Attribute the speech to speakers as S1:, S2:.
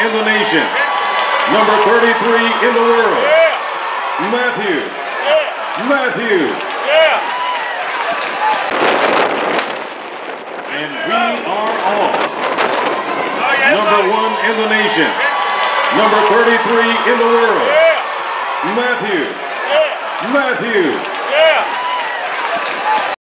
S1: in the nation. Number 33 in the world. Matthew. Matthew. And we are off. Number 1 in the nation. Number 33 in the world. Matthew. Matthew.